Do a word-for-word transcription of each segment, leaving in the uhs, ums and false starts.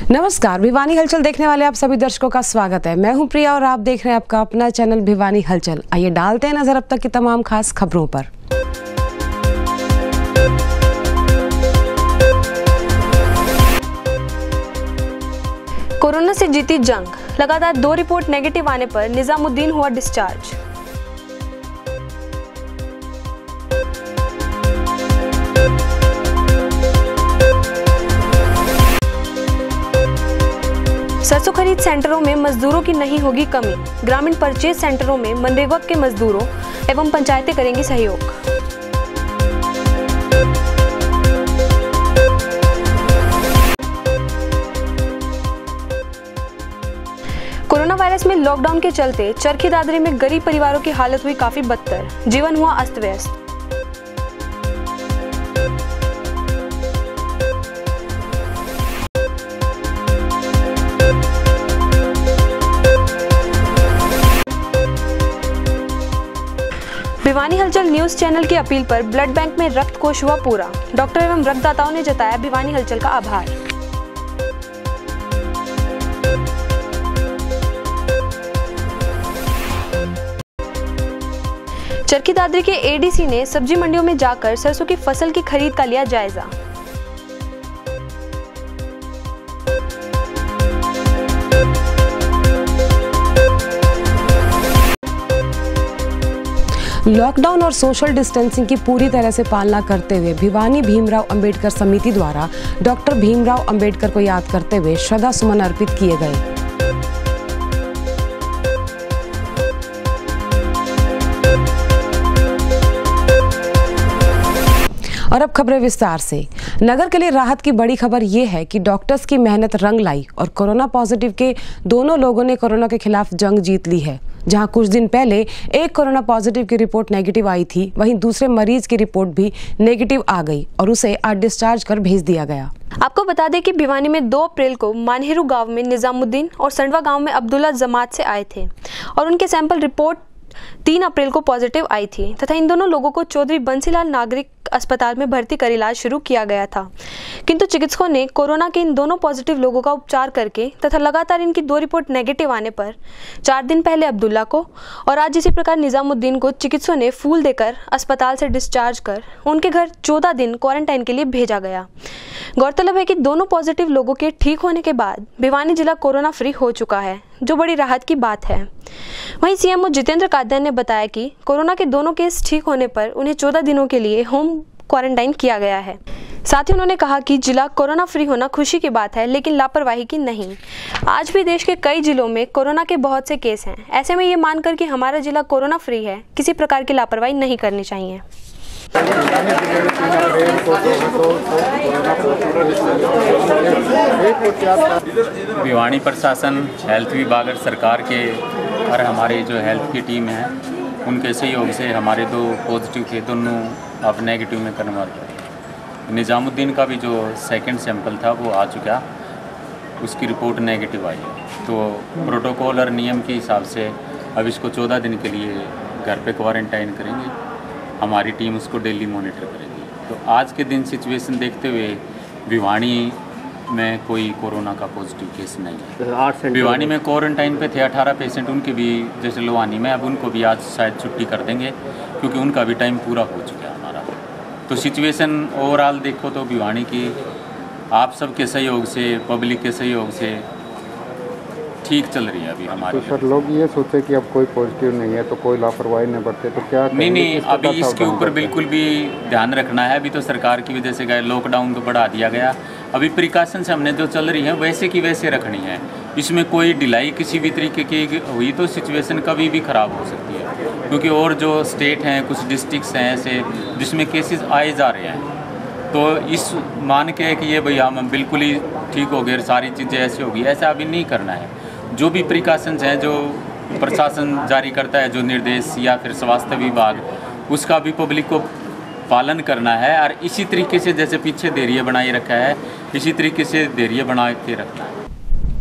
नमस्कार, भिवानी हलचल देखने वाले आप सभी दर्शकों का स्वागत है। मैं हूं प्रिया और आप देख रहे हैं आपका अपना चैनल भिवानी हलचल। आइए डालते हैं नजर अब तक की तमाम खास खबरों पर। कोरोना से जीती जंग, लगातार दो रिपोर्ट नेगेटिव आने पर निजामुद्दीन हुआ डिस्चार्ज। सरसों खरीद सेंटरों में मजदूरों की नहीं होगी कमी, ग्रामीण परचेज सेंटरों में मनरेगा के मजदूरों एवं पंचायतें करेंगी सहयोग। कोरोना वायरस में लॉकडाउन के चलते चरखी दादरी में गरीब परिवारों की हालत हुई काफी बदतर, जीवन हुआ अस्त व्यस्त। भिवानी हलचल न्यूज चैनल की अपील पर ब्लड बैंक में रक्त कोष हुआ पूरा, डॉक्टर एवं रक्तदाताओं ने जताया भिवानी हलचल का आभार। चरखी दादरी के एडीसी ने सब्जी मंडियों में जाकर सरसों की फसल की खरीद का लिया जायजा। लॉकडाउन और सोशल डिस्टेंसिंग की पूरी तरह से पालना करते हुए भिवानी भीमराव अंबेडकर समिति द्वारा डॉक्टर भीमराव अंबेडकर को याद करते हुए श्रद्धा सुमन अर्पित किए गए। और अब खबरें विस्तार से। नगर के लिए राहत की बड़ी खबर यह है कि डॉक्टर्स की मेहनत रंग लाई और कोरोना पॉजिटिव के दोनों लोगों ने कोरोना के खिलाफ जंग जीत ली है। जहां कुछ दिन पहले एक कोरोना पॉजिटिव की रिपोर्ट नेगेटिव आई थी, वहीं दूसरे मरीज की रिपोर्ट भी नेगेटिव आ गई और उसे आज डिस्चार्ज कर भेज दिया गया। आपको बता दें कि भिवानी में दो अप्रैल को मानहेरू गांव में निजामुद्दीन और संडवा गांव में अब्दुल्ला जमात से आए थे और उनके सैंपल रिपोर्ट तीन अप्रैल को पॉजिटिव आई थी तथा इन दोनों लोगों को चौधरी बंसीलाल नागरिक अस्पताल में भर्ती कर इलाज शुरू किया गया था, किंतु चिकित्सकों ने कोरोना के इन दोनों पॉजिटिव लोगों का उपचार करके तथा लगातार इनकी दो रिपोर्ट नेगेटिव आने पर चार दिन पहले अब्दुल्ला को और आज इसी प्रकार निजामुद्दीन को चिकित्सकों ने फूल देकर अस्पताल से डिस्चार्ज कर उनके घर चौदह दिन क्वारंटाइन के लिए भेजा गया। गौरतलब है कि दोनों पॉजिटिव लोगों के ठीक होने के बाद भिवानी जिला कोरोना फ्री हो चुका है, जो बड़ी राहत की बात है। वहीं सीएमओ जितेंद्र कादयान ने बताया कि कोरोना के दोनों केस ठीक होने पर उन्हें चौदह दिनों के लिए होम क्वारंटाइन किया गया है। साथ ही उन्होंने कहा कि जिला कोरोना फ्री होना खुशी की बात है, लेकिन लापरवाही की नहीं। आज भी देश के कई जिलों में कोरोना के बहुत से केस हैं। ऐसे में ये मानकर कि हमारा जिला कोरोना फ्री है, किसी प्रकार की लापरवाही नहीं करनी चाहिए। भिवानी प्रशासन, हेल्थ विभाग और सरकार के और हमारे जो हेल्थ की टीम है उनके सहयोग से हमारे दो पॉजिटिव थे, दोनों अब नेगेटिव में कन्वर्ट हुए। निजामुद्दीन का भी जो सेकंड सैंपल था वो आ चुका, उसकी रिपोर्ट नेगेटिव आई है। तो प्रोटोकॉल और नियम के हिसाब से अब इसको चौदह दिन के लिए घर पे क्वारंटाइन करेंगे, हमारी टीम उसको डेली मॉनिटर करेगी। तो आज के दिन सिचुएशन देखते हुए भिवानी में कोई कोरोना का पॉजिटिव केस नहीं है। भिवानी में क्वारंटाइन पे थे अठारह पेशेंट, उनके भी जैसे लोहानी में, अब उनको भी आज शायद छुट्टी कर देंगे क्योंकि उनका भी टाइम पूरा हो चुका है हमारा। तो सिचुएशन ओवरऑल देखो तो भिवानी की आप सबके सहयोग से, पब्लिक के सहयोग से ठीक चल रही है अभी हमारी। तो सर लोग ये सोचे कि अब कोई पॉजिटिव नहीं है तो कोई लापरवाही न बरते, तो क्या नहीं नहीं अभी इसके ऊपर बिल्कुल भी ध्यान रखना है। अभी तो सरकार की वजह से गए लॉकडाउन तो बढ़ा दिया गया, अभी प्रिकॉशन से हमने जो चल रही है वैसे की वैसे रखनी है। इसमें कोई ढिलाई किसी भी तरीके की हुई तो सिचुएशन कभी भी ख़राब हो सकती है, क्योंकि और जो स्टेट हैं, कुछ डिस्ट्रिक्ट्स हैं ऐसे जिसमें केसेस आए जा रहे हैं। तो इस मान के कि ये भैया हम बिल्कुल ही ठीक हो गए, सारी चीज़ें ऐसे होगी, ऐसा अभी नहीं करना है। जो भी प्रिकॉशंस हैं जो प्रशासन जारी करता है, जो निर्देश या फिर स्वास्थ्य विभाग, उसका भी पब्लिक को पालन करना है। और इसी तरीके से जैसे पीछे धैर्य बनाए रखा है, इसी तरीके से धैर्य बना के रखना है।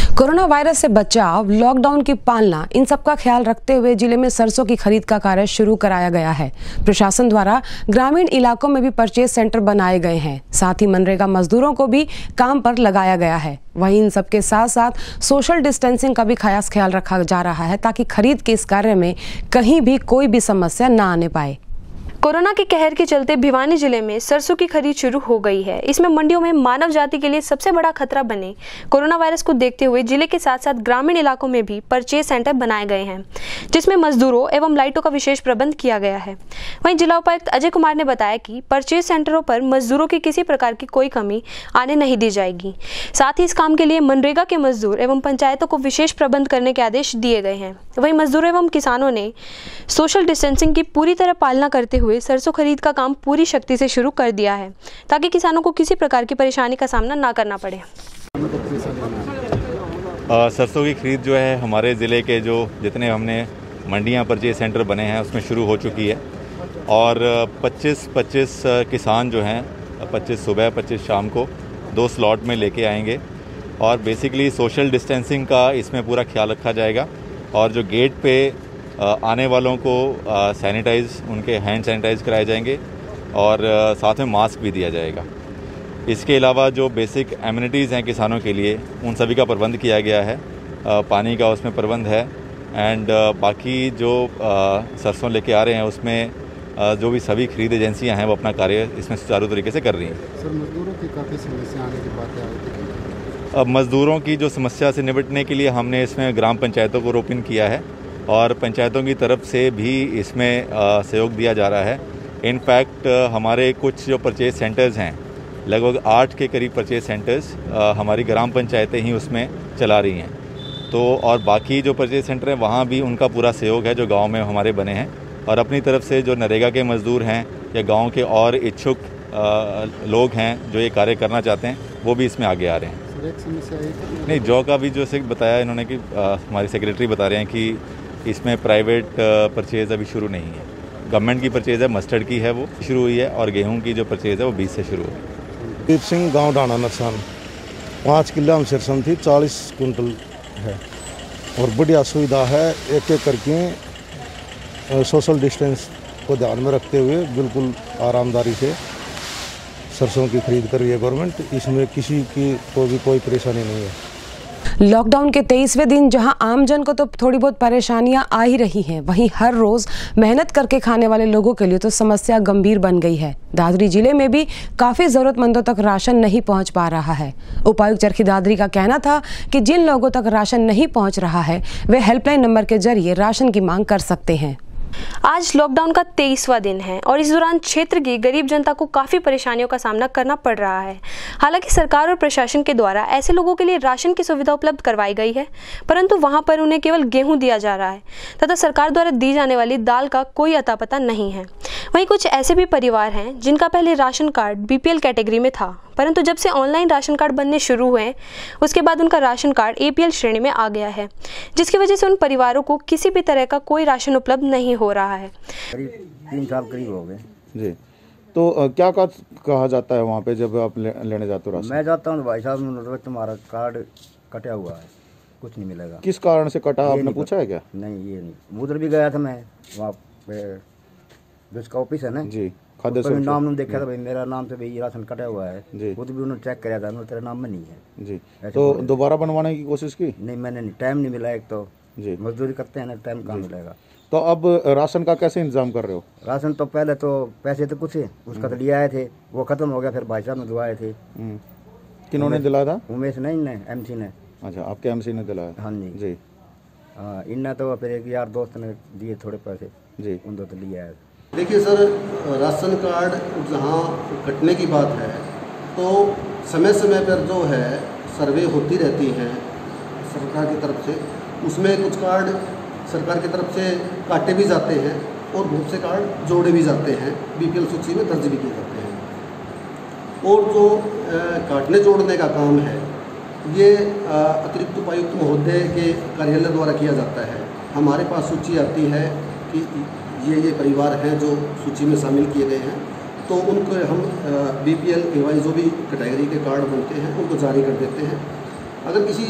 कोरोना वायरस से बचाव, लॉकडाउन की पालना, इन सब का ख्याल रखते हुए जिले में सरसों की खरीद का कार्य शुरू कराया गया है। प्रशासन द्वारा ग्रामीण इलाकों में भी परचेज सेंटर बनाए गए हैं। साथ ही मनरेगा मजदूरों को भी काम पर लगाया गया है। वहीं इन सब के साथ साथ सोशल डिस्टेंसिंग का भी खास ख्याल रखा जा रहा है ताकि खरीद के इस कार्य में कहीं भी कोई भी समस्या न आने पाए। कोरोना के कहर के चलते भिवानी जिले में सरसों की खरीद शुरू हो गई है। इसमें मंडियों में मानव जाति के लिए सबसे बड़ा खतरा बने कोरोना वायरस को देखते हुए जिले के साथ साथ ग्रामीण इलाकों में भी परचेज सेंटर बनाए गए हैं, जिसमें मजदूरों एवं लाइटों का विशेष प्रबंध किया गया है। वहीं जिला उपायुक्त अजय कुमार ने बताया कि परचेज सेंटरों पर मजदूरों की किसी प्रकार की कोई कमी आने नहीं दी जाएगी। साथ ही इस काम के लिए मनरेगा के मजदूर एवं पंचायतों को विशेष प्रबंध करने के आदेश दिए गए हैं। वहीं मजदूरों एवं किसानों ने सोशल डिस्टेंसिंग की पूरी तरह पालना करते हुए सरसों खरीद का काम पूरी शक्ति से शुरू कर दिया है ताकि किसानों को किसी प्रकार की परेशानी का सामना ना करना पड़े। आ, सरसों की खरीद जो है हमारे ज़िले के जो जितने हमने मंडियां परचेज सेंटर बने हैं उसमें शुरू हो चुकी है और पच्चीस पच्चीस किसान जो हैं पच्चीस सुबह पच्चीस शाम को दो स्लॉट में लेके आएंगे और बेसिकली सोशल डिस्टेंसिंग का इसमें पूरा ख्याल रखा जाएगा और जो गेट पे आने वालों को सैनिटाइज उनके हैंड सैनिटाइज कराए जाएंगे और साथ में मास्क भी दिया जाएगा। इसके अलावा जो बेसिक एमिनिटीज़ हैं किसानों के लिए उन सभी का प्रबंध किया गया है। पानी का उसमें प्रबंध है एंड बाकी जो सरसों लेके आ रहे हैं उसमें जो भी सभी खरीद एजेंसियां हैं वो अपना कार्य इसमें सुचारू तरीके से कर रही हैं। सर, मजदूरों की काफ़ी समस्या आने की बात है। अब मज़दूरों की जो समस्या से निपटने के लिए हमने इसमें ग्राम पंचायतों को रोपिन किया है और पंचायतों की तरफ से भी इसमें सहयोग दिया जा रहा है। इनफैक्ट हमारे कुछ जो परचेज सेंटर्स हैं लगभग आठ के करीब परचेज सेंटर्स हमारी ग्राम पंचायतें ही उसमें चला रही हैं। तो और बाकी जो परचेज सेंटर हैं वहाँ भी उनका पूरा सहयोग है जो गांव में हमारे बने हैं और अपनी तरफ से जो नरेगा के मज़दूर हैं या गांव के और इच्छुक लोग हैं जो ये कार्य करना चाहते हैं वो भी इसमें आगे आ रहे हैं। सर, एक समस्या है नहीं, जौ का भी जो से बताया इन्होंने कि हमारी सेक्रेटरी बता रहे हैं कि इसमें प्राइवेट परचेज़ अभी शुरू नहीं है। गवर्नमेंट की परचेज़ है, मस्टर्ड की है वो शुरू हुई है और गेहूं की जो परचेज़ है वो बीस से शुरू हुई। दीप सिंह गांव डाना नरसान पाँच किलो हम सरसों थी चालीस कुंटल है और बढ़िया सुविधा है। एक एक करके सोशल डिस्टेंस को ध्यान में रखते हुए बिल्कुल आरामदारी से सरसों की खरीद कर रही है गवर्नमेंट। इसमें किसी की को भी कोई परेशानी नहीं है। लॉकडाउन के तेईसवें दिन जहां आमजन को तो थोड़ी बहुत परेशानियां आ ही रही हैं, वहीं हर रोज मेहनत करके खाने वाले लोगों के लिए तो समस्या गंभीर बन गई है। दादरी जिले में भी काफी जरूरतमंदों तक राशन नहीं पहुंच पा रहा है। उपायुक्त चरखी दादरी का कहना था कि जिन लोगों तक राशन नहीं पहुंच रहा है वे हेल्पलाइन नंबर के जरिए राशन की मांग कर सकते हैं। आज लॉकडाउन का तेईसवां दिन है और इस दौरान क्षेत्र की गरीब जनता को काफ़ी परेशानियों का सामना करना पड़ रहा है। हालांकि सरकार और प्रशासन के द्वारा ऐसे लोगों के लिए राशन की सुविधा उपलब्ध करवाई गई है, परंतु वहां पर उन्हें केवल गेहूं दिया जा रहा है तथा सरकार द्वारा दी जाने वाली दाल का कोई अता पता नहीं है। वहीं कुछ ऐसे भी परिवार हैं जिनका पहले राशन कार्ड बीपीएल कैटेगरी में था, परंतु जब से ऑनलाइन राशन कार्ड बनने शुरू हुए उसके बाद उनका राशन कार्ड एपीएल श्रेणी में आ गया है, जिसकी वजह से उन परिवारों को किसी भी तरह का कोई राशन उपलब्ध नहीं हो रहा है। करीब तीन साल करीब हो गए जी। तो आ, क्या का, कहा जाता है वहाँ पे जब आप ले, लेने जाते हो राशन? मैं जाता हूँ भाई साहब तुम्हारा कार्ड कटा हुआ है, कुछ नहीं मिलेगा। किस कारण से कटा, आपने पूछा है क्या? नहीं, ये नहीं। उधर भी गया था मैं, वहाँ पे जिसका ऑफिस है ना जी, खाद्य तो नाम नहीं देखा था भाई, मेरा नाम से भाई राशन कटा हुआ है जी। वो तो भी उन्होंने चेक कराया था, तेरे नाम में नहीं है जी। तो दोबारा बनवाने की कोशिश की? नहीं, मैंने नहीं, टाइम नहीं मिला। एक तो जी मजदूरी करते हैं ना, टाइम कहाँ मिलेगा। तो अब राशन का कैसे इंतजाम कर रहे हो? राशन तो पहले तो पैसे तो कुछ उसका तो लिया आए थे, वो खत्म हो गया, फिर भाई साहब ने दिलवाए थे। किन्होंने दिलाया था? उमेश नहीं ने, एमसी ने। अच्छा, आपके एमसी ने दिलाया? हाँ जी जी। हाँ, इनने तो फिर एक यार दोस्त ने दिए थोड़े पैसे जी, उन दो तो लिया है। देखिए सर, राशन कार्ड जहाँ कटने की बात है तो समय समय पर जो है सर्वे होती रहती है सरकार की तरफ से, उसमें कुछ कार्ड सरकार की तरफ से काटे भी जाते हैं और बहुत से कार्ड जोड़े भी जाते हैं, बीपीएल सूची में दर्ज भी किए जाते हैं। और जो काटने जोड़ने का काम है ये अतिरिक्त उपायुक्त महोदय के कार्यालय द्वारा किया जाता है। हमारे पास सूची आती है कि ये ये परिवार हैं जो सूची में शामिल किए गए हैं, तो उनको हम बीपीएल एवाई जो भी कैटेगरी के कार्ड बनते हैं उनको जारी कर देते हैं अगर किसी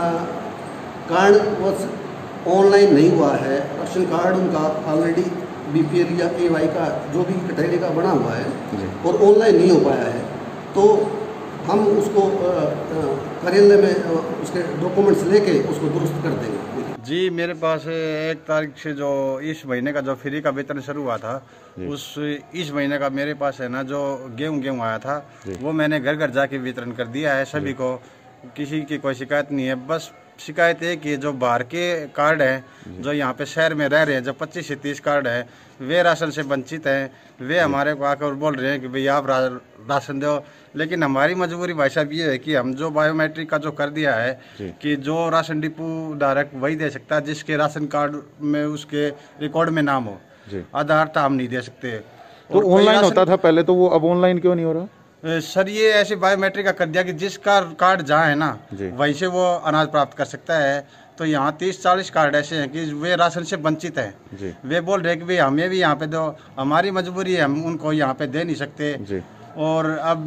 कारणवश ऑनलाइन नहीं हुआ है, राशन कार्ड उनका ऑलरेडी बीपीएल या एवाई का जो भी कैटेगरी का बना हुआ है और ऑनलाइन नहीं हो पाया है, तो हम उसको कार्यालय में उसके डॉक्यूमेंट्स लेके उसको दुरुस्त कर देंगे। जी, मेरे पास एक तारीख से जो इस महीने का जो फ्री का वेतन शुरू हुआ था, उस इस महीने का मेरे पास है ना जो गेहूँ गेहूँ आया था वो मैंने घर घर जाके वितरण कर दिया है सभी को। किसी की कोई शिकायत नहीं है। बस शिकायत है कि जो बाहर के कार्ड हैं, जो यहाँ पे शहर में रह रहे हैं, जो पच्चीस से तीस कार्ड है, वे राशन से वंचित हैं। वे हमारे को आकर बोल रहे हैं कि भैया आप रा, राशन दो। लेकिन हमारी मजबूरी भाई साहब ये है कि हम जो बायोमेट्रिक का जो कर दिया है कि जो राशन डिपो धारक वही दे सकता है जिसके राशन कार्ड में उसके रिकॉर्ड में नाम हो। आधार तो हम नहीं दे सकते। तो ऑनलाइन होता था पहले, तो वो अब ऑनलाइन क्यों नहीं हो रहा? सर ये ऐसे बायोमेट्रिक का कर दिया कि जिसका कार्ड जहाँ है ना वहीं से वो अनाज प्राप्त कर सकता है। तो यहाँ तीस चालीस कार्ड ऐसे हैं कि वे राशन से वंचित हैं। वे बोल रहे हैं कि भाई हमें भी यहाँ पे दो। हमारी मजबूरी है, हम उनको यहाँ पे दे नहीं सकते। और अब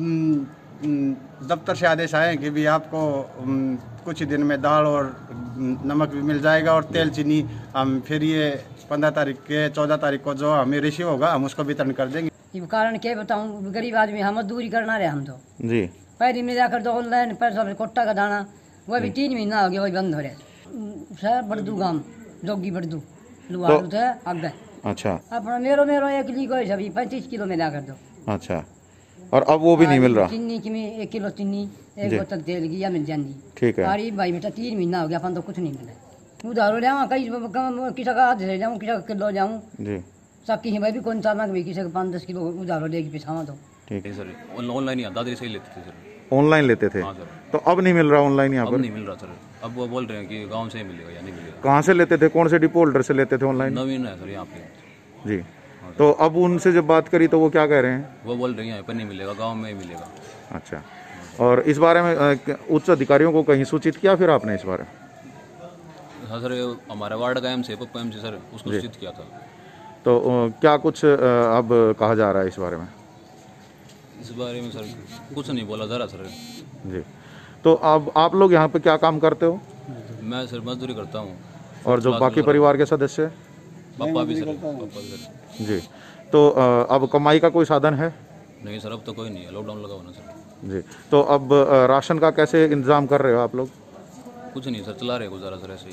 दफ्तर से आदेश आए कि भी आपको कुछ ही दिन में दाल और नमक भी मिल जाएगा और तेल चीनी हम फिर ये पंद्रह तारीख के चौदह तारीख को जो हमें रिसीव होगा हम उसको वितरण कर देंगे। कारण क्या बताऊँ, गरीब आदमी हम मजदूरी करना रहे हम तो जी। पहले में जाकर तो ऑनलाइन पैसा कोट्टा का दाना वह भी तीन महीना हो गया, वही बंद हो रहा है। बड़दू गांव जोगी बड़दू लुहारू थे आगे। अच्छा। अपना मेरो मेरो एक ली गए सभी पैंतीस किलो में ला कर दो। अच्छा। और अब वो भी नहीं मिल रहा? चीनी की में एक किलो चीनी एक बोतल तेल की या मिल जाती। ठीक है। सारी भाई बेटा तीन महीना हो गया, अपन तो कुछ नहीं मिला। उधारो जाऊँ कई किसी का आधे जाऊँ किसी का किलो जाऊँ जी। सब किसी भाई भी कौन सा भी किसी का पाँच दस किलो उधारो लेके पिछावा तो। ठीक है सर। ऑनलाइन ही दादी से ही लेते थे सर। ऑनलाइन लेते थे? हाँ सर। तो अब नहीं मिल रहा ऑनलाइन यहाँ पर? अब नहीं मिल रहा सर। अब वो बोल रहे हैं कि गांव से ही मिलेगा या नहीं मिलेगा। कहाँ से लेते थे, कौन से डिपो होल्डर से लेते थे ऑनलाइन? नवीन है सर यहाँ पे जी। तो अब उनसे जब बात करी तो वो क्या कह रहे हैं? वो बोल रहे हैं यहाँ पर नहीं मिलेगा, गाँव में ही मिलेगा। अच्छा। और इस बारे में उच्च अधिकारियों को कहीं सूचित किया फिर आपने इस बारे? हाँ सर, हमारे वार्ड का एम से पप्पा एम से सर उसको सूचित किया था। तो क्या कुछ अब कहा जा रहा है इस बारे में? इस बारे में सर कुछ नहीं बोला जा रहा सर जी। तो अब आप लोग यहाँ पे क्या काम करते हो? मैं सर मजदूरी करता हूँ। और जो बाकी परिवार के सदस्य? पापा भी सर। पापा भी सर। जी। तो अब कमाई का कोई साधन है? नहीं सर, अब तो कोई नहीं है, लॉकडाउन लगा होना सर। जी। तो अब राशन का कैसे इंतजाम कर रहे हो आप लोग? कुछ नहीं सर, चला रहे गुजारा सर ऐसे ही।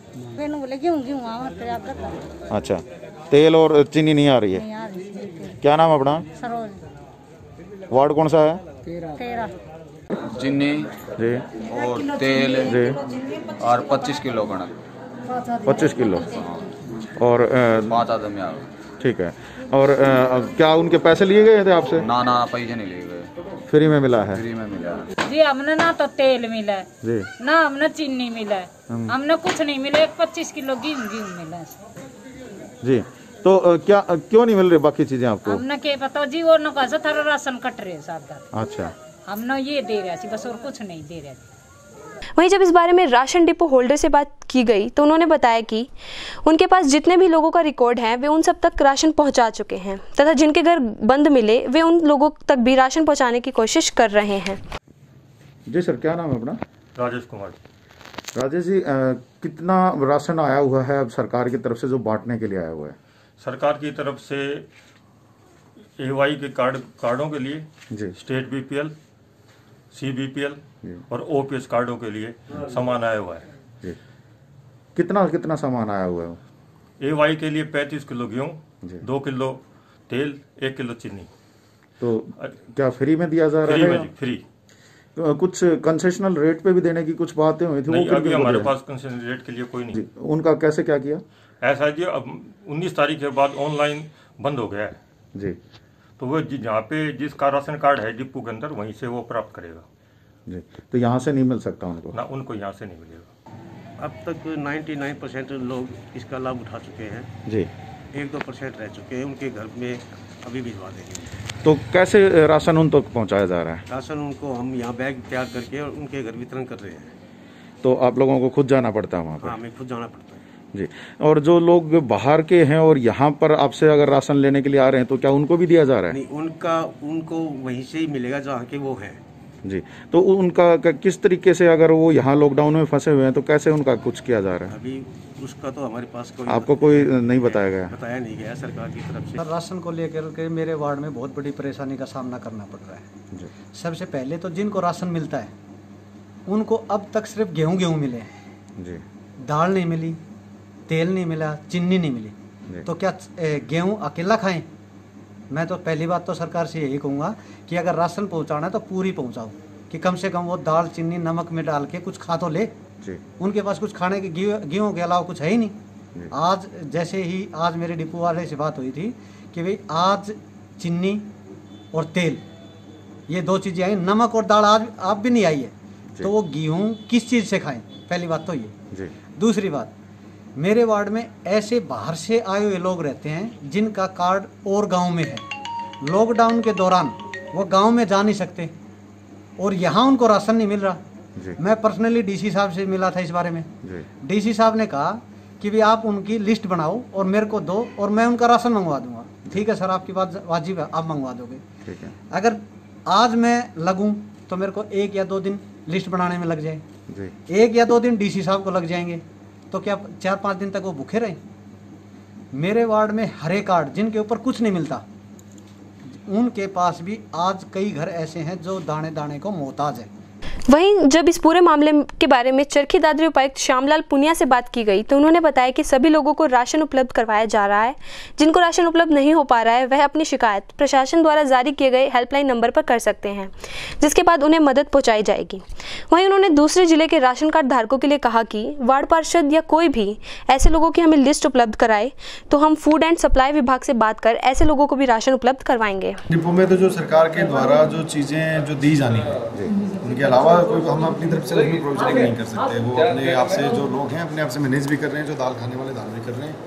अच्छा। तेल और चीनी नहीं आ रही है? क्या नाम अपना? वार्ड कौन सा है? चीनी जी और तेल जी और पच्चीस किलो कणक। पच्चीस किलो और पाँच आदमी आ। ठीक है। और आ, क्या उनके पैसे लिए गए थे आपसे? ना ना पैसे नहीं लिए गए, फ्री में मिला है? फ्री में मिला है जी। हमने ना तो तेल मिला है जी, ना हमने चीनी मिला है, हमने कुछ नहीं मिला। एक पच्चीस किलो गेहूँ गेहूँ मिला है जी। तो आ, क्या आ, क्यों नहीं मिल रही बाकी चीजें आपको? हमने क्या पता जी, वो ना कैसे थारा राशन कट रहे साहब। अच्छा। हमने ये दे रहा थी बस, और कुछ नहीं दे रहा थी। वहीं जब इस बारे में राशन डिपो होल्डर से बात की गई तो उन्होंने बताया कि उनके पास जितने भी लोगों का रिकॉर्ड है वे उन सब तक राशन पहुंचा चुके हैं तथा जिनके घर बंद मिले वे उन लोगों तक भी राशन पहुंचाने की कोशिश कर रहे हैं। जी सर, क्या नाम है अपना? राजेश कुमार। राजेश जी, आ, कितना राशन आया हुआ है अब सरकार की तरफ से जो बांटने के लिए आया हुआ है? सरकार की तरफ से एवाई के कार्ड कार्डों के लिए जी, स्टेट बीपीएल, सी बीपीएल और ओपीएस कार्डों के लिए सामान आया हुआ है जी। कितना कितना सामान आया हुआ है? एवाई के लिए पैंतीस किलो गेहूँ, दो किलो तेल, एक किलो चीनी। तो क्या फ्री में दिया जा रहा फ्री है? में फ्री। कुछ कंसेशनल रेट पे भी देने की कुछ बातें हुई थी? नहीं, वो अभी हमारे पास कंसेशनल रेट के लिए कोई नहीं। उनका कैसे क्या किया? ऐसा जी, अब उन्नीस तारीख के बाद ऑनलाइन बंद हो गया है जी। तो वो जहाँ पे जिसका राशन कार्ड है डिपो के अंदर वहीं से वो प्राप्त करेगा जी। तो यहाँ से नहीं मिल सकता उनको? ना, उनको यहाँ से नहीं मिलेगा। अब तक निन्यानवे परसेंट लोग इसका लाभ उठा चुके हैं जी। एक दो परसेंट रह चुके हैं, उनके घर में अभी भिजवा देंगे। तो कैसे राशन उन तक पहुँचाया जा रहा है? राशन उनको हम यहाँ बैग तैयार करके और उनके घर वितरण कर रहे हैं। तो आप लोगों को खुद जाना पड़ता है वहाँ पर? हाँ, हमें खुद जाना पड़ता है जी। और जो लोग बाहर के हैं और यहाँ पर आपसे अगर राशन लेने के लिए आ रहे हैं तो क्या उनको भी दिया जा रहा है? नहीं, उनका उनको वहीं से ही मिलेगा जहाँ के वो हैं। जी, तो उनका क- किस तरीके से, अगर वो यहाँ लॉकडाउन में फंसे हुए हैं तो कैसे उनका कुछ किया जा रहा है? अभी उसका तो हमारे पास कोई आपको कोई नहीं बताया गया? बताया नहीं गया सरकार की तरफ से। राशन को लेकर के मेरे वार्ड में बहुत बड़ी परेशानी का सामना करना पड़ रहा है। जी। सबसे पहले तो जिनको राशन मिलता है उनको अब तक सिर्फ गेहूं गेहूं मिले हैं। जी। दाल नहीं मिली, तेल नहीं मिला, चीनी नहीं मिली, तो क्या ए, गेहूं अकेला खाएं? मैं तो पहली बात तो सरकार से यही कहूँगा कि अगर राशन पहुँचाना है तो पूरी पहुँचाओ, कि कम से कम वो दाल चीनी नमक में डाल के कुछ खा तो ले। जी। उनके पास कुछ खाने के गेहूं के अलावा कुछ है ही नहीं। आज जैसे ही आज मेरे डिपो वाले से बात हुई थी कि भाई आज चीनी और तेल ये दो चीज़ें आई, नमक और दाल आज आप भी नहीं आई है, तो वो गेहूं किस चीज़ से खाएं? पहली बात तो ये। जी। दूसरी बात, मेरे वार्ड में ऐसे बाहर से आए हुए लोग रहते हैं जिनका कार्ड और गांव में है, लॉकडाउन के दौरान वो गांव में जा नहीं सकते और यहाँ उनको राशन नहीं मिल रहा। मैं पर्सनली डीसी साहब से मिला था इस बारे में। डीसी साहब ने कहा कि भी आप उनकी लिस्ट बनाओ और मेरे को दो और मैं उनका राशन मंगवा दूंगा। ठीक है सर, आपकी बात वाजिब है, आप मंगवा दोगे। ठीक है। अगर आज मैं लगूं तो मेरे को एक या दो दिन लिस्ट बनाने में लग जाए, एक या दो दिन डीसी साहब को लग जाएंगे, तो क्या चार पाँच दिन तक वो भूखे रहे? मेरे वार्ड में हरे कार्ड जिनके ऊपर कुछ नहीं मिलता, उनके पास भी आज कई घर ऐसे हैं जो दाने दाने को मोहताज है। वहीं जब इस पूरे मामले के बारे में चरखी दादरी उपायुक्त श्यामलाल पुनिया से बात की गई तो उन्होंने बताया कि सभी लोगों को राशन उपलब्ध करवाया जा रहा है। जिनको राशन उपलब्ध नहीं हो पा रहा है वह अपनी शिकायत प्रशासन द्वारा जारी किए गए हेल्पलाइन नंबर पर कर सकते हैं, जिसके बाद उन्हें मदद पहुंचाई जाएगी। वहीं उन्होंने दूसरे जिले के राशन कार्ड धारकों के लिए कहा कि वार्ड पार्षद या कोई भी ऐसे लोगों की हमें लिस्ट उपलब्ध कराए तो हम फूड एंड सप्लाई विभाग से बात कर ऐसे लोगों को भी राशन उपलब्ध करवाएंगे। डिपो में तो जो सरकार के द्वारा जो चीज़ें जो दी जानी है उनके अलावा कोई हम अपनी तरफ से उसमें प्रोविजनिंग नहीं कर सकते। वो अपने आप से जो लोग हैं अपने आप से मैनेज भी कर रहे हैं, जो दाल खाने वाले दाल भी कर रहे हैं,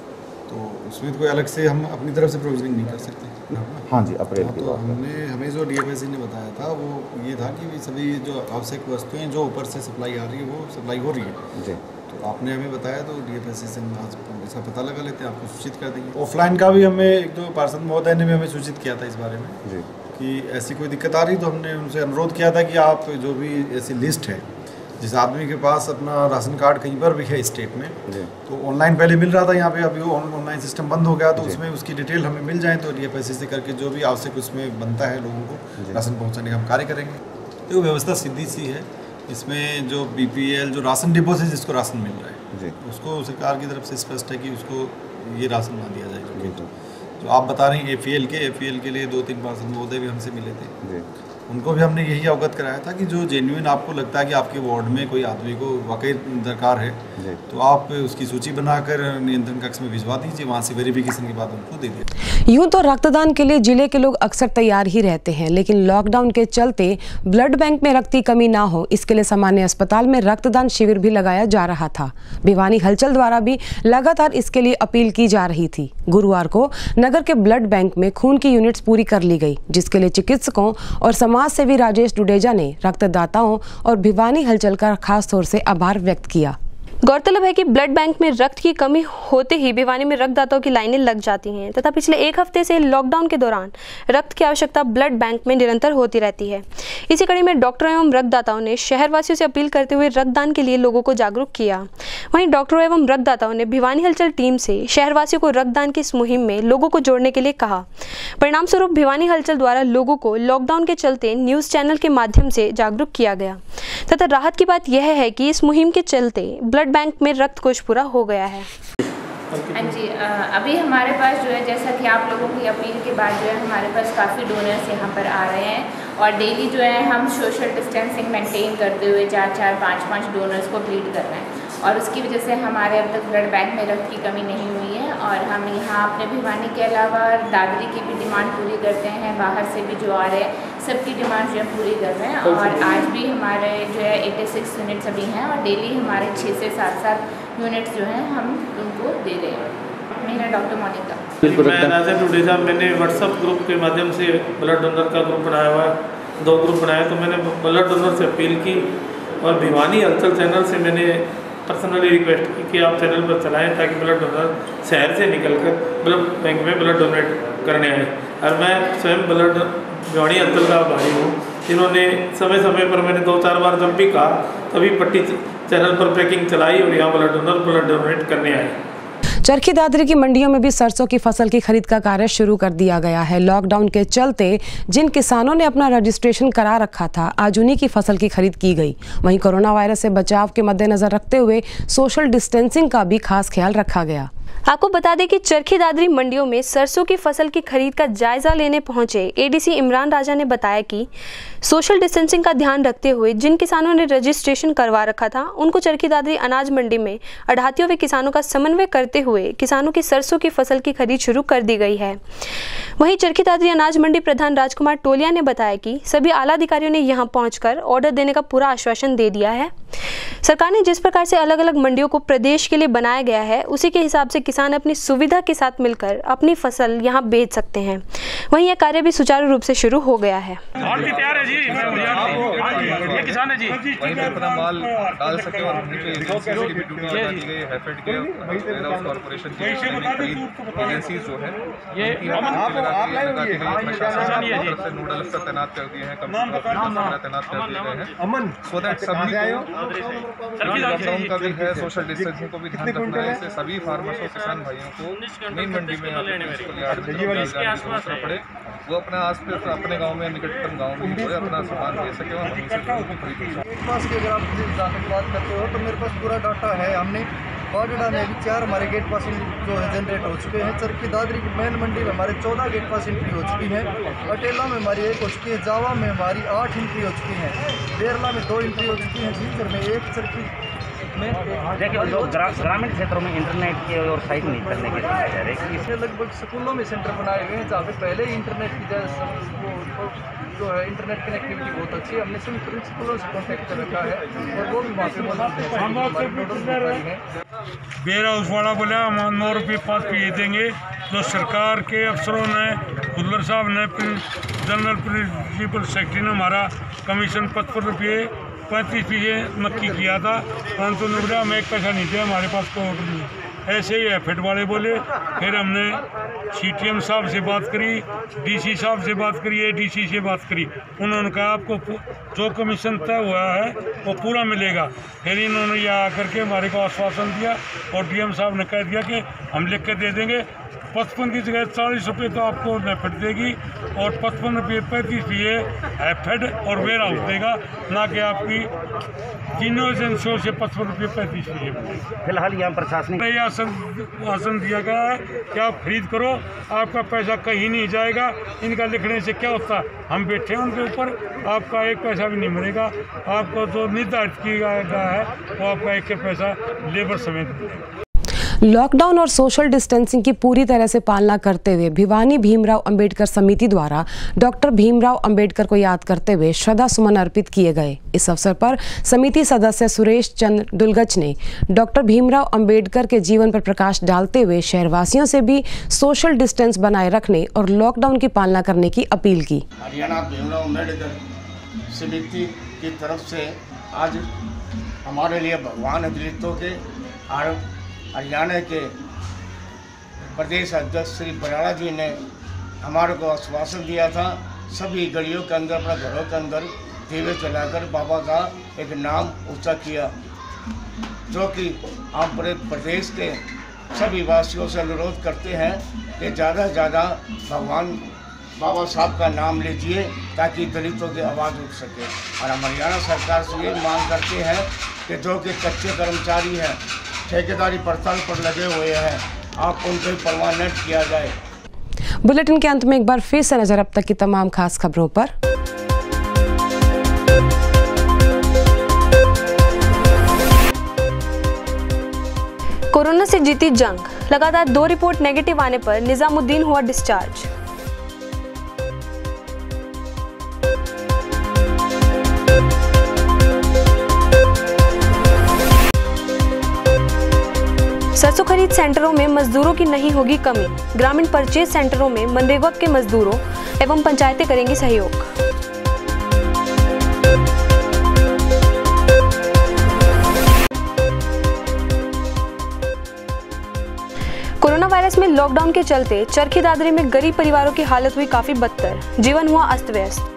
तो उसमें तो कोई अलग से हम अपनी तरफ से प्रोविजनिंग नहीं कर सकते। हाँ जी, अप्रैल की तो हमने हमें जो डीएफएससी ने बताया था वो ये था कि सभी जो आवश्यक वस्तुएं जो ऊपर से सप्लाई आ रही है वो सप्लाई हो रही है जी। तो आपने हमें बताया तो डीएफएससी से हम आज ऐसा पता लगा लेते हैं, आपको सूचित कर देंगे। ऑफलाइन का भी हमें एक दो पार्षद महोदय ने भी हमें सूचित किया था इस बारे में जी कि ऐसी कोई दिक्कत आ रही, तो हमने उनसे अनुरोध किया था कि आप जो भी ऐसी लिस्ट है जिस आदमी के पास अपना राशन कार्ड कहीं पर भी है स्टेट में, तो ऑनलाइन पहले मिल रहा था यहाँ पे, अभी वो ऑनलाइन सिस्टम बंद हो गया, तो उसमें उसकी डिटेल हमें मिल जाए तो डीएफएससी से करके जो भी आवश्यक उसमें बनता है लोगों को राशन पहुँचाने का हम कार्य करेंगे। तो व्यवस्था सीधी सी है, इसमें जो बीपीएल जो राशन डिपो से जिसको राशन मिल रहा है उसको सरकार की तरफ से स्पष्ट है कि उसको ये राशन ना दिया जाए। जो आप बता रहे हैं एफईएल के एफईएल के लिए दो तीन पार्षद महोदय भी हमसे मिले थे, उनको भी हमने यही अवगत कराया था कि जो जेन्युइन आपको लगता है कि आपके वार्ड में कोई आदमी को वाकई दरकार है तो आप उसकी सूची बनाकर नियंत्रण कक्ष में भिजवा दीजिए, वहाँ से वेरिफिकेशन के बाद उनको दे दीजिए। यूं तो रक्तदान के लिए जिले के लोग अक्सर तैयार ही रहते हैं, लेकिन लॉकडाउन के चलते ब्लड बैंक में रक्त की कमी ना हो इसके लिए सामान्य अस्पताल में रक्तदान शिविर भी लगाया जा रहा था। भिवानी हलचल द्वारा भी लगातार इसके लिए अपील की जा रही थी। गुरुवार को नगर के ब्लड बैंक में खून की यूनिट्स पूरी कर ली गई, जिसके लिए चिकित्सकों और समाज सेवी राजेश डुडेजा ने रक्तदाताओं और भिवानी हलचल का खास तौर से आभार व्यक्त किया। गौरतलब है कि ब्लड बैंक में रक्त की कमी होते ही भिवानी में रक्तदाताओं की लाइनें लग जाती हैं तथा पिछले एक हफ्ते से लॉकडाउन के दौरान रक्त की आवश्यकता ब्लड बैंक में निरंतर होती रहती है। इसी कड़ी में डॉक्टरों एवं रक्तदाताओं ने शहरवासियों से अपील करते हुए रक्तदान के लिए लोगों को जागरूक किया। वहीं डॉक्टरों एवं रक्तदाताओं ने भिवानी हलचल टीम से शहरवासियों को रक्तदान की इस मुहिम में लोगों को जोड़ने के लिए कहा। परिणाम स्वरूप भिवानी हलचल द्वारा लोगों को लॉकडाउन के चलते न्यूज चैनल के माध्यम से जागरूक किया गया तथा राहत की बात यह है कि इस मुहिम के चलते ब्लड बैंक में रक्त कोष पूरा हो गया है। हाँ जी, अभी हमारे पास जो है जैसा कि आप लोगों की अपील के बाद जो है हमारे पास काफ़ी डोनर्स यहाँ पर आ रहे हैं और डेली जो है हम सोशल डिस्टेंसिंग मेंटेन करते हुए चार चार पाँच पाँच डोनर्स को ब्लीड कर रहे हैं और उसकी वजह से हमारे अब तक ब्लड बैंक में रक्त की कमी नहीं हुई है और हम यहाँ अपने भिवानी के अलावा दादरी की भी डिमांड पूरी करते हैं, बाहर से भी जो आ रहे हैं सबकी डिमांड जो है पूरी कर रहे हैं और आज भी हमारे जो है छियासी यूनिट्स अभी हैं और डेली हमारे छः से सात सात यूनिट्स जो हैं हम उनको दे रहे हैं। मेरा डॉक्टर मोनिका। मैं राजेश डुडेजा, मैंने व्हाट्सएप ग्रुप के माध्यम से ब्लड डोनर का ग्रुप बनाया हुआ है, दो ग्रुप बनाए, तो मैंने ब्लड डोनर से अपील की और भिवानी हलचल चैनल से मैंने पर्सनली रिक्वेस्ट की कि आप चैनल पर चलाएं ताकि ब्लड डोनर शहर से निकलकर ब्लड बैंक में ब्लड डोनेट करने आए और मैं स्वयं ब्लड भिवानी अंचल का आभारी हूँ। इन्होंने समय समय पर, मैंने दो चार बार जब भी कहा तभी पट्टी चैनल पर पैकिंग चलाई और यहाँ ब्लड डोनर ब्लड डोनेट करने आए। चरखी दादरी की मंडियों में भी सरसों की फसल की खरीद का कार्य शुरू कर दिया गया है। लॉकडाउन के चलते जिन किसानों ने अपना रजिस्ट्रेशन करा रखा था, आज उन्हीं की फसल की खरीद की गई। वहीं कोरोना वायरस से बचाव के मद्देनजर रखते हुए सोशल डिस्टेंसिंग का भी खास ख्याल रखा गया। आपको बता दें कि चरखी दादरी मंडियों में सरसों की फसल की खरीद का जायजा लेने पहुंचे एडीसी इमरान राजा ने बताया कि सोशल डिस्टेंसिंग का ध्यान रखते हुए जिन किसानों ने रजिस्ट्रेशन करवा रखा था, उनको चरखी दादरी अनाज मंडी में अढ़ातियों हुए किसानों का समन्वय करते हुए किसानों की सरसों की फसल की खरीद शुरू कर दी गई है। वहीं चरखी दादरी अनाज मंडी प्रधान राजकुमार टोलिया ने बताया कि सभी आला अधिकारियों ने यहां पहुंचकर ऑर्डर देने का पूरा आश्वासन दे दिया है। सरकार ने जिस प्रकार से अलग अलग मंडियों को प्रदेश के लिए बनाया गया है, उसी के हिसाब से किसान अपनी सुविधा के साथ मिलकर अपनी फसल यहां बेच सकते हैं। वहीं यह कार्य भी सुचारू रूप से शुरू हो गया है। ये किसान है जी, वहीं पे अपना माल डाल सके और उन्हीं पे एजेंसी की भी ड्यूटी लगा दी गई है। हैफेड के वेयरहाउस कॉर्पोरेशन की एजेंसीज जो है ये लगा दी गई है। प्रशासन की तरफ से नोडल अफसर तैनात कर दिए हैं, कंप्यूटर ऑफिसर तैनात कर दिए गए हैं, सो दैट सभी को लॉकडाउन का भी है, सोशल डिस्टेंसिंग को भी ध्यान रखना है। इससे सभी फार्मर्स और किसान भाइयों को नई मंडी में पड़े वो अपने आस पास अपने गांव में निकटतम गांव में जो है अपना सामान दे सके और वहीं से खरीद सके। एक पास की अगर आप जाने की बात करते हो तो मेरे पास पूरा डाटा है। हमने बागड़ा में भी चार हमारे गेट पास जो है जनरेट हो चुके हैं। चरखी दादरी की मेन मंडी में हमारे चौदह गेट पास एंट्री हो चुकी है। अटेला में हमारी एक हो चुकी है, जावा में हमारी आठ एंट्री हो चुकी है, बेरला में दो एंट्री हो चुकी है, झींझर में एक चरखी में। देखिए लोग ग्रामीण क्षेत्रों में इंटरनेट की और साइट नहीं करने के लिए इसमें लगभग स्कूलों में सेंटर बनाए हुए हैं जहाँ पे पहले ही इंटरनेट की जो है इंटरनेट कनेक्टिविटी बहुत अच्छी है। हमने सभी प्रिंसिपलों से कॉन्टैक्ट कर रखा है और वो भी वहाँ पे मौजूद है। बेरा उसवाड़ा बोले हम नौ रुपये पाँच रुपये देंगे। जो सरकार के अफसरों ने, खुल्लर साहब ने, जनरल प्रिंसिपल सेक्रेटरी ने हमारा कमीशन पचपन रुपये पैंतीस रुपये नक्की किया था, परंतु निबड़ा में एक पैसा नहीं दिया, हमारे पास कोई ऑर्डर नहीं। ऐसे ही एफेड वाले बोले। फिर हमने सीटीएम साहब से बात करी, डीसी साहब से बात करी, एडीसी से बात करी। उन्होंने कहा आपको जो कमीशन तय हुआ है वो पूरा मिलेगा। फिर इन्होंने यह आकर के हमारे को आश्वासन दिया और डीएम साहब ने कह दिया कि हम लिख के दे देंगे। पचपन की जगह चालीस रुपये तो आपको एफेड देगी और पचपन रुपये पैंतीस रुपये एफेड और वेयर हाउस देगा, ना कि आपकी तीनों एजेंसियों से पचपन रुपये पैंतीस रुपये। फिलहाल यहाँ प्रशासनिक आसन दिया गया है कि आप खरीद करो, आपका पैसा कहीं नहीं जाएगा। इनका लिखने से क्या होता है, हम बैठे हैं उनके ऊपर, आपका एक पैसा भी नहीं मिलेगा। आपको जो निर्धारित किया गया है वो आपका एक एक पैसा लेबर समेत मिलेगा। लॉकडाउन और सोशल डिस्टेंसिंग की पूरी तरह से पालना करते हुए भिवानी भीमराव अंबेडकर समिति द्वारा डॉक्टर भीमराव अंबेडकर को याद करते हुए श्रद्धा सुमन अर्पित किए गए। इस अवसर पर समिति सदस्य सुरेश चंद्र दुलगच ने डॉक्टर भीमराव अंबेडकर के जीवन पर प्रकाश डालते हुए शहरवासियों से भी सोशल डिस्टेंस बनाए रखने और लॉकडाउन की पालना करने की अपील की। हरियाणा भीमराव अंबेडकर समिति की तरफ से आज हमारे लिए भगवान है दलितों के और हरियाणा के प्रदेश अध्यक्ष श्री बराड़ा जी ने हमारे को आश्वासन दिया था सभी गलियों के अंदर, अपने घरों के अंदर दीवे जलाकर बाबा का एक नाम ऊंचा किया, जो कि हम पूरे प्रदेश के सभी वासियों से अनुरोध करते हैं कि ज़्यादा से ज़्यादा भगवान बाबा साहब का नाम लीजिए ताकि दलितों की आवाज़ उठ सके। और हम हरियाणा सरकार से ये मांग करते हैं कि जो कि कच्चे कर्मचारी हैं, ठेकेदारी पड़ताल पर लगे हुए हैं, आप उनको परमानेंट किया जाए। बुलेटिन के अंत में एक बार फिर से नजर अब तक की तमाम खास खबरों पर। कोरोना से जीती जंग, लगातार दो रिपोर्ट नेगेटिव आने पर निजामुद्दीन हुआ डिस्चार्ज। सरसों खरीद सेंटरों में मजदूरों की नहीं होगी कमी, ग्रामीण परचेज सेंटरों में मनरेगा के मजदूरों एवं पंचायतें करेंगी सहयोग। कोरोना वायरस में लॉकडाउन के चलते चरखी दादरी में गरीब परिवारों की हालत हुई काफी बदतर, जीवन हुआ अस्त व्यस्त।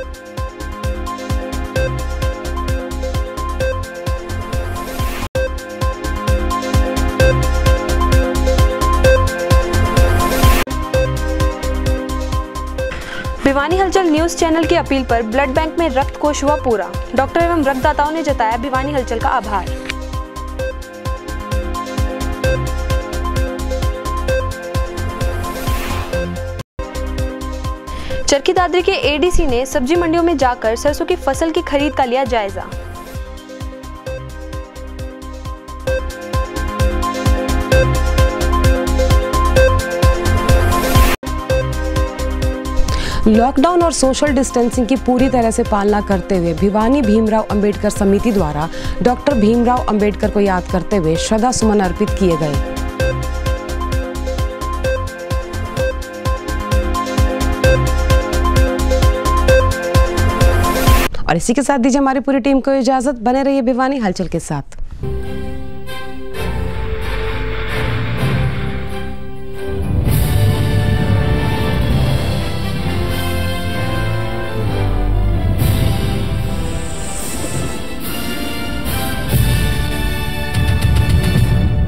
भिवानी हलचल न्यूज चैनल की अपील पर ब्लड बैंक में रक्त कोष हुआ पूरा। डॉक्टर एवं रक्तदाताओं ने जताया भिवानी हलचल का आभार। चरखी दादरी के एडीसी ने सब्जी मंडियों में जाकर सरसों की फसल की खरीद का लिया जायजा। लॉकडाउन और सोशल डिस्टेंसिंग की पूरी तरह से पालना करते हुए भिवानी भीमराव अंबेडकर समिति द्वारा डॉक्टर भीमराव अंबेडकर को याद करते हुए श्रद्धा सुमन अर्पित किए गए। और इसी के साथ दीजिए हमारी पूरी टीम को इजाजत। बने रहिए भिवानी हलचल के साथ।